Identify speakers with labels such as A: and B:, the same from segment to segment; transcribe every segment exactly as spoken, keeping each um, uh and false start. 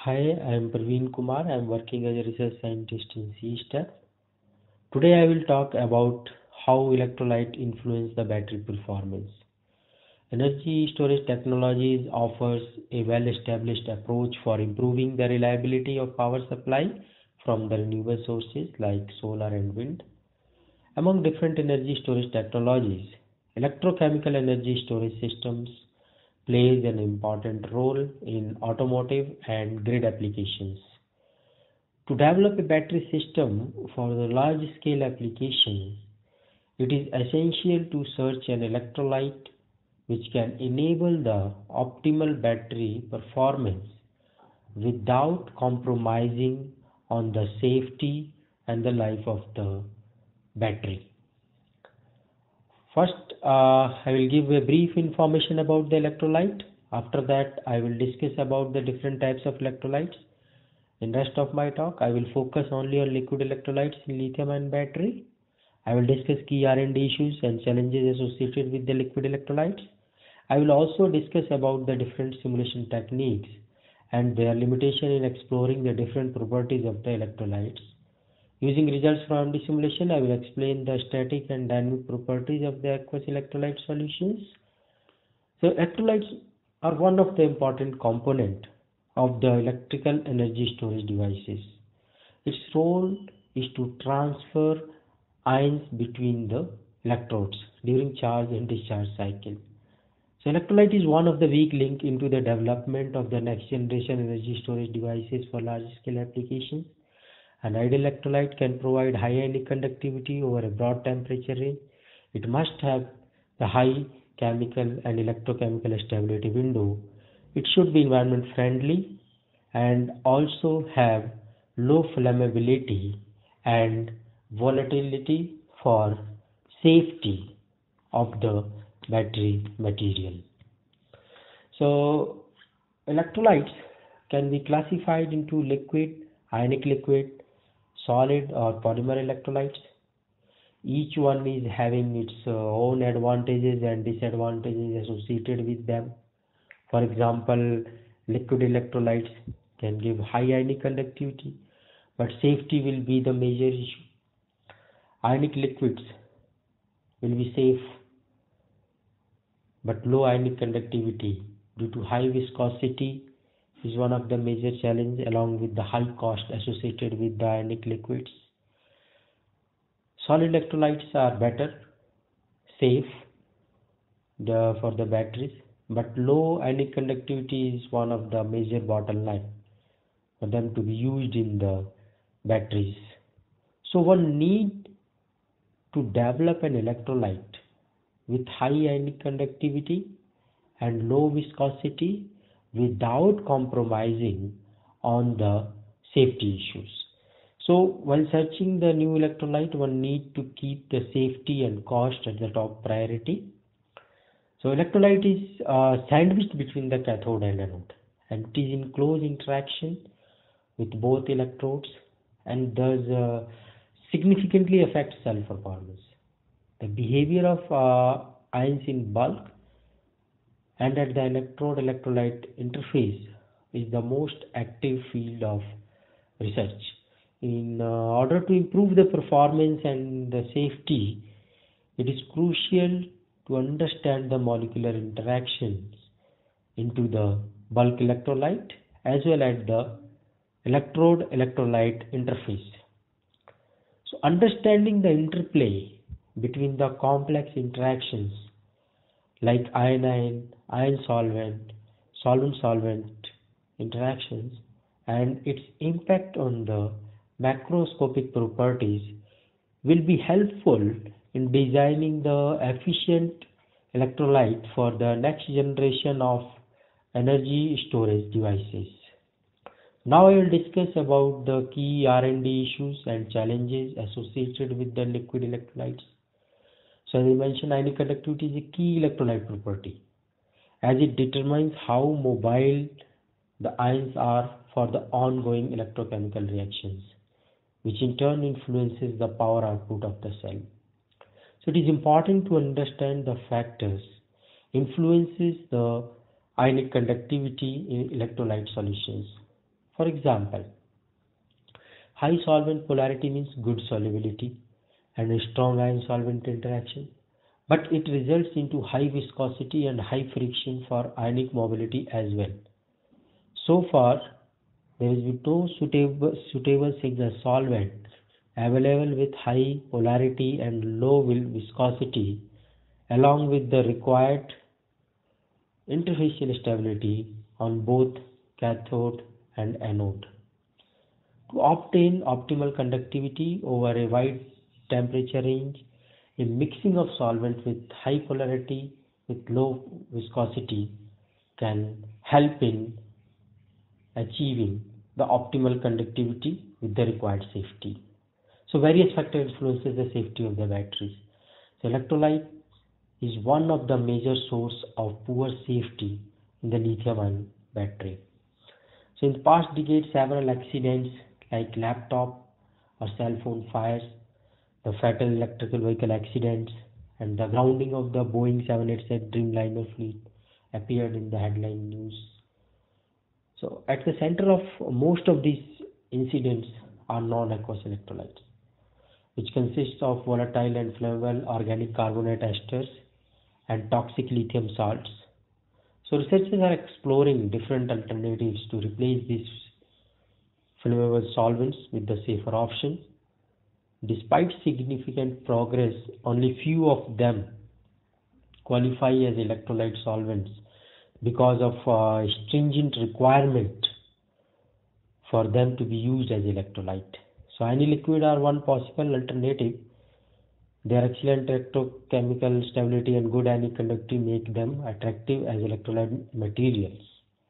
A: Hi, I am Praveen Kumar. I am working as a research scientist in C-STEP. Today I will talk about how electrolyte influence the battery performance. Energy storage technologies offers a well-established approach for improving the reliability of power supply from the renewable sources like solar and wind. Among different energy storage technologies, electrochemical energy storage systems plays an important role in automotive and grid applications. To develop a battery system for the large scale applications, it is essential to search an electrolyte which can enable the optimal battery performance without compromising on the safety and the life of the battery. First, uh, I will give a brief information about the electrolyte. After that, I will discuss about the different types of electrolytes. In rest of my talk, I will focus only on liquid electrolytes in lithium-ion battery. I will discuss key R and D issues and challenges associated with the liquid electrolytes. I will also discuss about the different simulation techniques and their limitation in exploring the different properties of the electrolytes. Using results from the simulation, I will explain the static and dynamic properties of the aqueous electrolyte solutions. So electrolytes are one of the important components of the electrical energy storage devices. Its role is to transfer ions between the electrodes during charge and discharge cycle. So electrolyte is one of the weak link into the development of the next generation energy storage devices for large scale applications. An ideal electrolyte can provide high ionic conductivity over a broad temperature range. It must have the high chemical and electrochemical stability window. It should be environment friendly and also have low flammability and volatility for safety of the battery material. So electrolytes can be classified into liquid, ionic liquid, solid or polymer electrolytes. Each one is having its uh, own advantages and disadvantages associated with them. For example, liquid electrolytes can give high ionic conductivity, but safety will be the major issue. Ionic liquids will be safe, but low ionic conductivity due to high viscosity is one of the major challenges, along with the high cost associated with the ionic liquids. Solid electrolytes are better, safe the, for the batteries, but low ionic conductivity is one of the major bottleneck for them to be used in the batteries. So one need to develop an electrolyte with high ionic conductivity and low viscosity without compromising on the safety issues. So while searching the new electrolyte, one need to keep the safety and cost at the top priority. So electrolyte is uh, sandwiched between the cathode and anode, and it is in close interaction with both electrodes and thus uh, significantly affects cell performance. The behavior of uh, ions in bulk and at the electrode electrolyte interface is the most active field of research. In uh, order to improve the performance and the safety, it is crucial to understand the molecular interactions into the bulk electrolyte as well as the electrode electrolyte interface. So understanding the interplay between the complex interactions like ion-ion, ion-solvent, solvent-solvent interactions and its impact on the macroscopic properties will be helpful in designing the efficient electrolyte for the next generation of energy storage devices. Now I will discuss about the key R and D issues and challenges associated with the liquid electrolytes. So as I mentioned, ionic conductivity is a key electrolyte property as it determines how mobile the ions are for the ongoing electrochemical reactions, which in turn influences the power output of the cell. So it is important to understand the factors influences the ionic conductivity in electrolyte solutions. For example, high solvent polarity means good solubility and a strong ion solvent interaction, but it results into high viscosity and high friction for ionic mobility as well. So far, there is no suitable, suitable signal solvent available with high polarity and low viscosity along with the required interfacial stability on both cathode and anode. To obtain optimal conductivity over a wide temperature range, a mixing of solvents with high polarity with low viscosity can help in achieving the optimal conductivity with the required safety. So various factors influences the safety of the batteries. So electrolyte is one of the major source of poor safety in the lithium-ion battery. So in the past decade, several accidents like laptop or cell phone fires, the fatal electrical vehicle accidents, and the grounding of the Boeing seven eighty-seven Dreamliner fleet appeared in the headline news. So at the center of most of these incidents are non-aqueous electrolytes, which consists of volatile and flammable organic carbonate esters and toxic lithium salts. So researchers are exploring different alternatives to replace these flammable solvents with the safer options. Despite significant progress, only few of them qualify as electrolyte solvents because of uh, stringent requirement for them to be used as electrolyte. So aniliquid are one possible alternative. Their excellent electrochemical stability and good ionic conductivity make them attractive as electrolyte materials.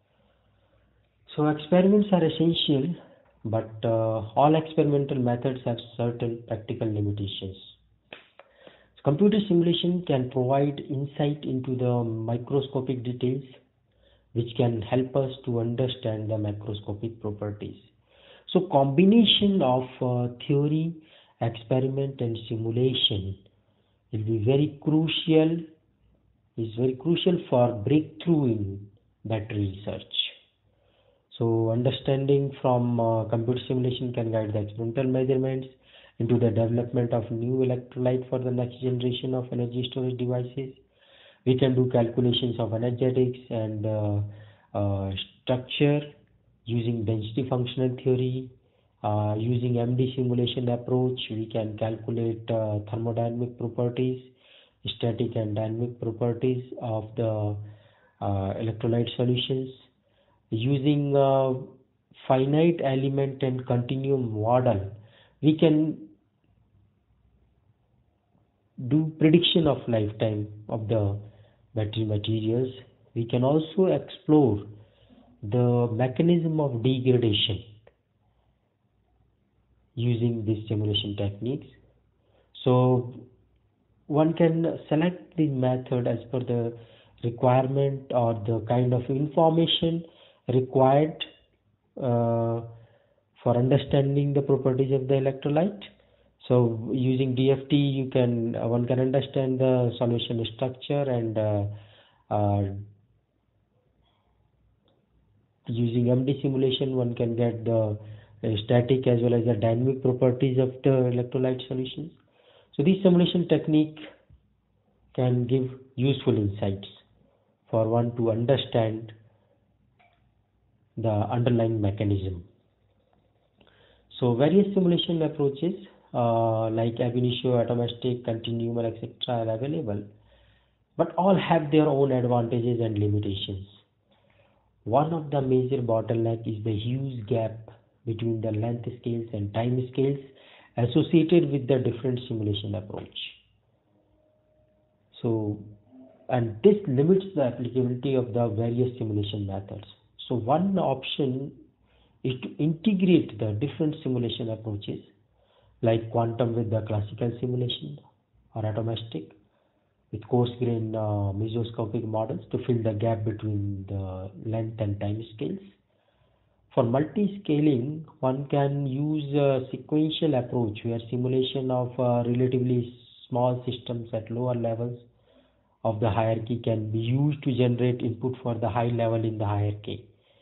A: So experiments are essential, but uh, all experimental methods have certain practical limitations. So computer simulation can provide insight into the microscopic details, which can help us to understand the macroscopic properties. So combination of uh, theory, experiment and simulation will be very crucial, is very crucial for breakthrough in battery research. So understanding from uh, computer simulation can guide the experimental measurements into the development of new electrolyte for the next generation of energy storage devices. We can do calculations of energetics and uh, uh, structure using density functional theory. Uh, using M D simulation approach, we can calculate uh, thermodynamic properties, static and dynamic properties of the uh, electrolyte solutions. Using uh, finite element and continuum model, we can do prediction of lifetime of the battery materials. We can also explore the mechanism of degradation using these simulation techniques. So one can select the method as per the requirement or the kind of information required uh, for understanding the properties of the electrolyte. So using D F T, you can uh, one can understand the solution structure, and uh, uh, using M D simulation, one can get the uh, static as well as the dynamic properties of the electrolyte solutions. So this simulation technique can give useful insights for one to understand the underlying mechanism. So various simulation approaches uh, like ab initio, atomistic, continuum, et cetera are available, but all have their own advantages and limitations. One of the major bottlenecks is the huge gap between the length scales and time scales associated with the different simulation approach. So, and this limits the applicability of the various simulation methods. So one option is to integrate the different simulation approaches like quantum with the classical simulation, or atomistic with coarse-grained uh, mesoscopic models to fill the gap between the length and time scales. For multi-scaling, one can use a sequential approach where simulation of uh, relatively small systems at lower levels of the hierarchy can be used to generate input for the high level in the hierarchy.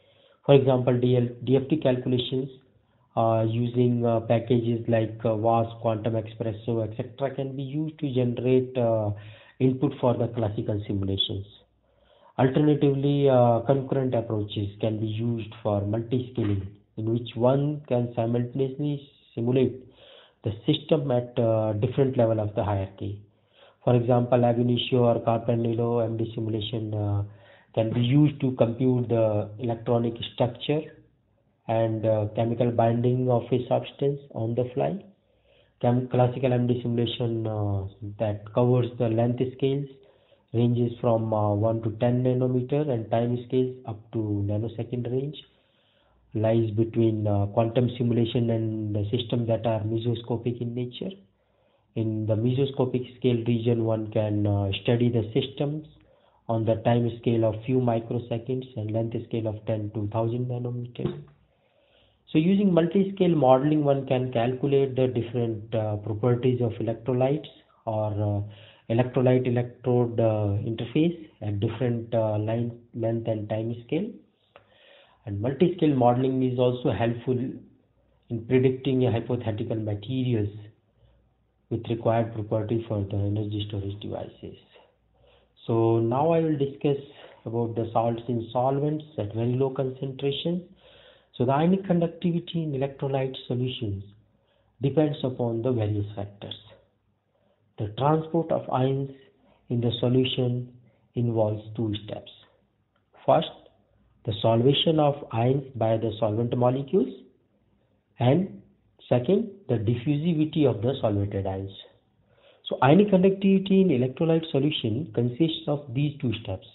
A: For example, D L, D F T calculations uh, using uh, packages like uh, V A S, Quantum Espresso, et cetera can be used to generate uh, input for the classical simulations. Alternatively, uh, concurrent approaches can be used for multi-scaling, in which one can simultaneously simulate the system at uh, different level of the hierarchy. For example, ab initio or Carpenter M D simulation uh, can be used to compute the electronic structure and uh, chemical binding of a substance on the fly. Chem classical M D simulation uh, that covers the length scales ranges from uh, one to ten nanometer and time scales up to nanosecond range, lies between uh, quantum simulation and the systems that are mesoscopic in nature. In the mesoscopic scale region, one can uh, study the systems on the time scale of few microseconds and length scale of ten to one thousand nanometers. So using multi-scale modeling, one can calculate the different uh, properties of electrolytes or uh, electrolyte electrode uh, interface at different uh, line, length and time scale. And multi-scale modeling is also helpful in predicting a hypothetical materials with required property for the energy storage devices. So now I will discuss about the salts in solvents at very low concentration. So the ionic conductivity in electrolyte solutions depends upon the various factors. The transport of ions in the solution involves two steps. First, the solvation of ions by the solvent molecules, and second, the diffusivity of the solvated ions. So ionic conductivity in electrolyte solution consists of these two steps.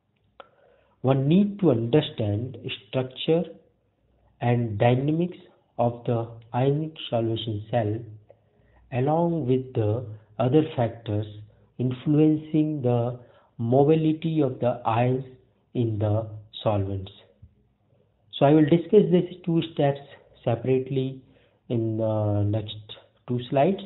A: One needs to understand structure and dynamics of the ionic solution cell along with the other factors influencing the mobility of the ions in the solvents. So I will discuss these two steps separately in the next two slides.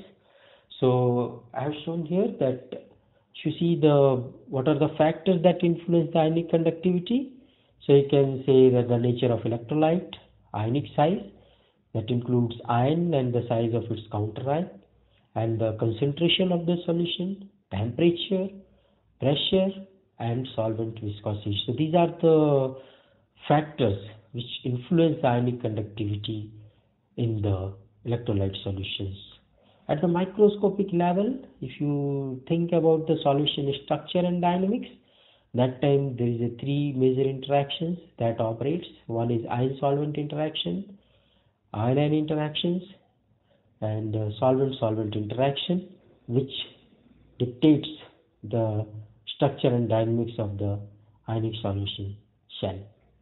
A: So I have shown here that you see the what are the factors that influence the ionic conductivity. So you can say that the nature of electrolyte, ionic size, that includes ion and the size of its counter ion, and the concentration of the solution, temperature, pressure, and solvent viscosity. So these are the factors which influence the ionic conductivity in the electrolyte solutions. At the microscopic level, if you think about the solution structure and dynamics, that time there is a three major interactions that operates. One is ion-solvent interaction, ion-ion interactions, and uh, solvent-solvent interaction, which dictates the structure and dynamics of the ionic solution shell.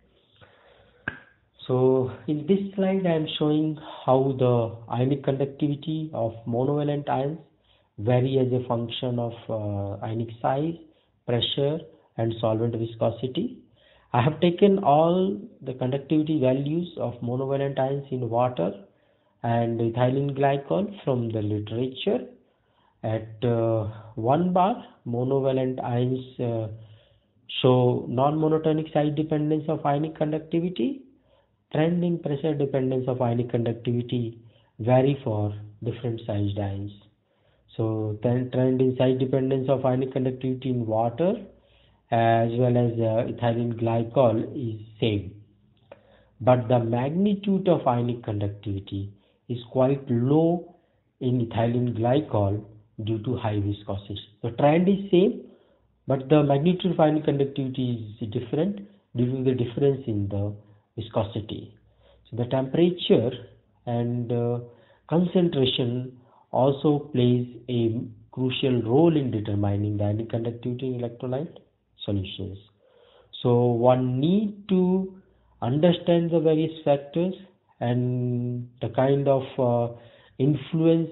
A: So in this slide I am showing how the ionic conductivity of monovalent ions vary as a function of uh, ionic size, pressure, and solvent viscosity. I have taken all the conductivity values of monovalent ions in water and ethylene glycol from the literature. At uh, one bar, monovalent ions uh, show non-monotonic size dependence of ionic conductivity. Trend in pressure dependence of ionic conductivity vary for different sized ions. So then trend in size dependence of ionic conductivity in water as well as uh, ethylene glycol is same, but the magnitude of ionic conductivity is quite low in ethylene glycol due to high viscosity. The trend is same, but the magnitude of ionic conductivity is different due to the difference in the viscosity. So the temperature and uh, concentration also plays a crucial role in determining the ionic conductivity in electrolyte solutions. So one need to understand the various factors and the kind of uh, influence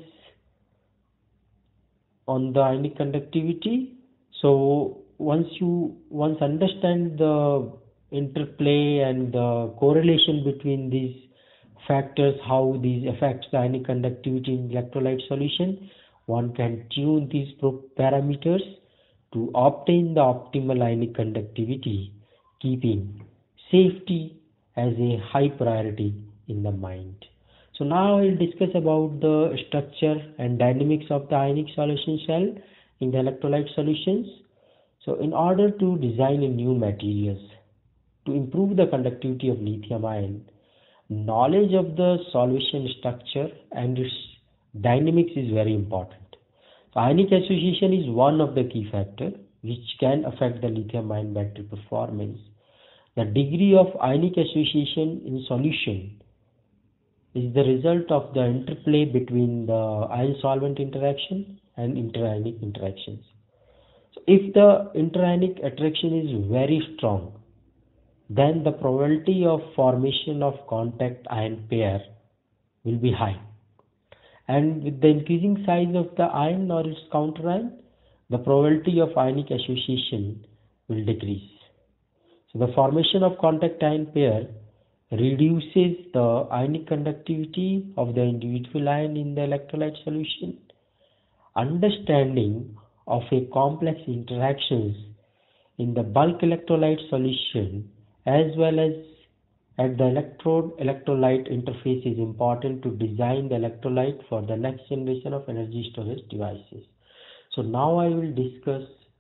A: on the ionic conductivity. So once you once understand the interplay and the correlation between these factors, how these affects the ionic conductivity in electrolyte solution, one can tune these parameters to obtain the optimal ionic conductivity, keeping safety as a high priority in the mind. So now I will discuss about the structure and dynamics of the ionic solution shell in the electrolyte solutions. So in order to design a new materials to improve the conductivity of lithium ion, knowledge of the solution structure and its dynamics is very important. So ionic association is one of the key factors which can affect the lithium ion battery performance. The degree of ionic association in solution is the result of the interplay between the ion solvent interaction and interionic interactions. So if the interionic attraction is very strong, then the probability of formation of contact ion pair will be high. And with the increasing size of the ion or its counter ion, the probability of ionic association will decrease. So the formation of contact ion pair reduces the ionic conductivity of the individual ion in the electrolyte solution. Understanding of a complex interactions in the bulk electrolyte solution as well as at the electrode electrolyte interface is important to design the electrolyte for the next generation of energy storage devices. So now I will discuss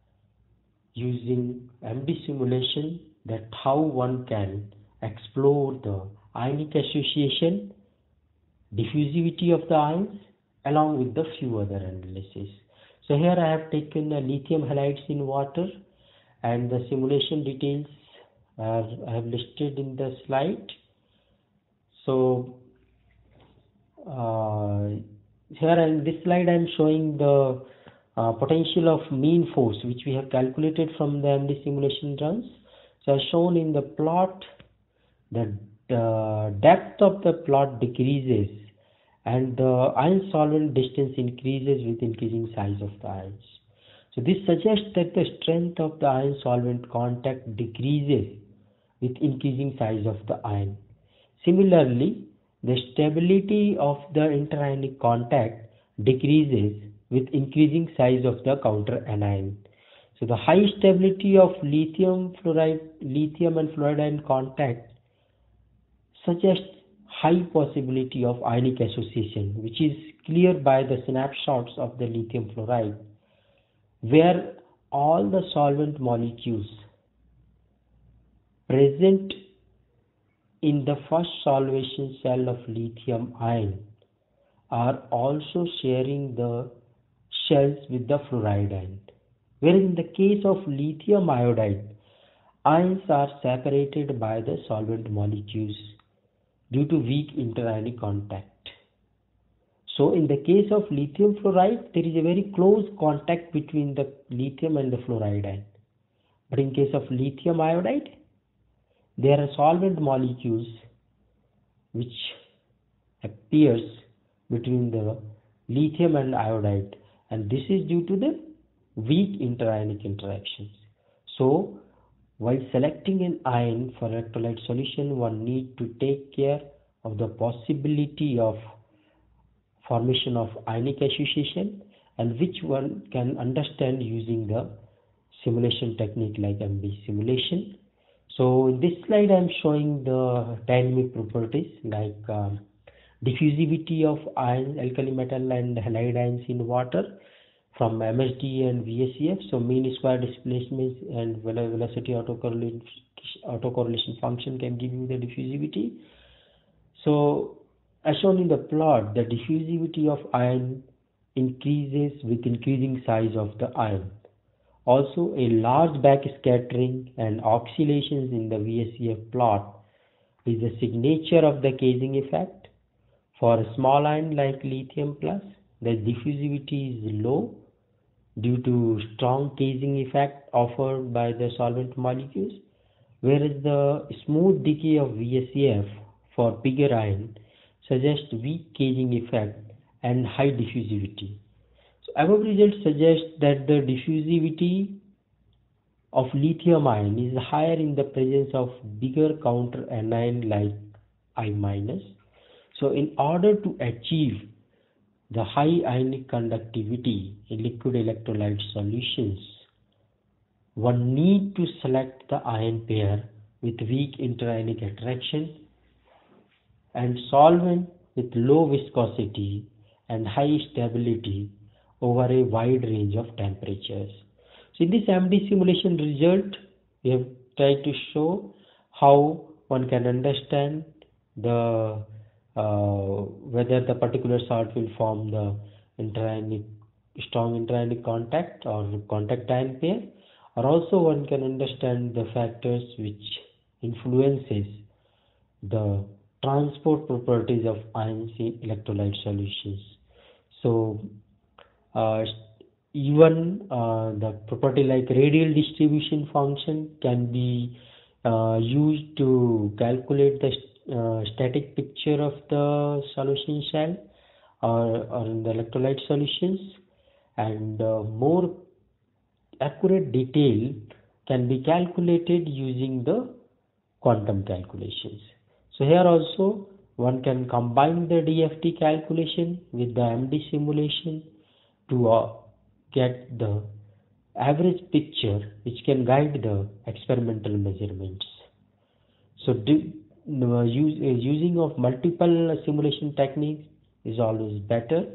A: using M D simulation that how one can explore the ionic association, diffusivity of the ions along with the few other analyses. So here I have taken the lithium halides in water and the simulation details are I have listed in the slide. So uh, here in this slide I am showing the uh, potential of mean force which we have calculated from the M D simulation runs. So as shown in the plot, the uh, depth of the plot decreases and the ion solvent distance increases with increasing size of the ions. So this suggests that the strength of the ion solvent contact decreases with increasing size of the ion. Similarly, the stability of the interionic contact decreases with increasing size of the counter anion. So the high stability of lithium fluoride, lithium and fluoride ion contact suggests high possibility of ionic association, which is clear by the snapshots of the lithium fluoride, where all the solvent molecules present in the first solvation cell of lithium ion are also sharing the shells with the fluoride ion. Whereas in the case of lithium iodide, ions are separated by the solvent molecules due to weak interionic contact. So in the case of lithium fluoride, there is a very close contact between the lithium and the fluoride ion. But in case of lithium iodide, there are solvent molecules which appears between the lithium and iodide, and this is due to the weak interionic interactions. So while selecting an ion for electrolyte solution, one need to take care of the possibility of formation of ionic association, and which one can understand using the simulation technique like M D simulation. So in this slide I am showing the dynamic properties like um, diffusivity of ions, alkali metal and halide ions in water from M S D and V S E F. So mean square displacement and velocity autocorrelation, autocorrelation function can give you the diffusivity. So as shown in the plot, the diffusivity of ion increases with increasing size of the ion. Also, a large backscattering and oscillations in the V S E F plot is a signature of the casing effect. For a small ion like lithium plus, the diffusivity is low due to strong casing effect offered by the solvent molecules, whereas the smooth decay of V S E F for bigger ion suggests weak casing effect and high diffusivity. So above results suggest that the diffusivity of lithium ion is higher in the presence of bigger counter anion like I minus. So in order to achieve the high ionic conductivity in liquid electrolyte solutions, one need to select the ion pair with weak interionic attraction, and solvent with low viscosity and high stability over a wide range of temperatures. So in this M D simulation result, we have tried to show how one can understand the uh, whether the particular salt will form the interionic strong interionic contact or contact ion pair, or also one can understand the factors which influences the transport properties of ions in electrolyte solutions. So uh, even uh, the property like radial distribution function can be uh, used to calculate the uh, static picture of the solution shell or, or in the electrolyte solutions, and uh, more accurate detail can be calculated using the quantum calculations. So here also one can combine the D F T calculation with the M D simulation to uh, get the average picture which can guide the experimental measurements. So do, uh, use, uh, using of multiple simulation techniques is always better,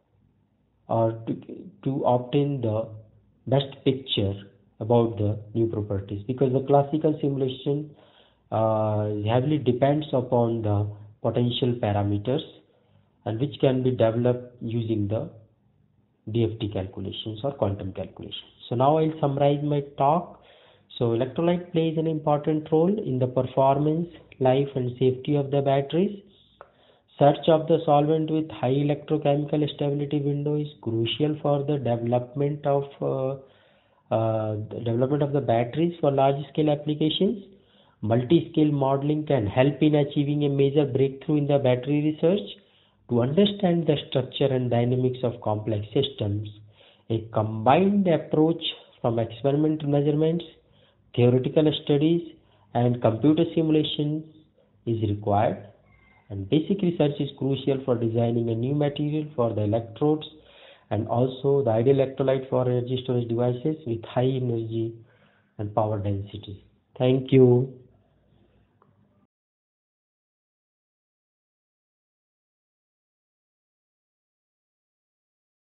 A: or to, to obtain the best picture about the new properties, because the classical simulation uh, heavily depends upon the potential parameters, and which can be developed using the D F T calculations or quantum calculations. So now I'll summarize my talk. So electrolyte plays an important role in the performance, life and safety of the batteries. Search of the solvent with high electrochemical stability window is crucial for the development of uh, uh, the development of the batteries for large scale applications. Multi-scale modeling can help in achieving a major breakthrough in the battery research. To understand the structure and dynamics of complex systems, a combined approach from experimental measurements, theoretical studies, and computer simulations is required. And basic research is crucial for designing a new material for the electrodes and also the ideal electrolyte for energy storage devices with high energy and power density. Thank you.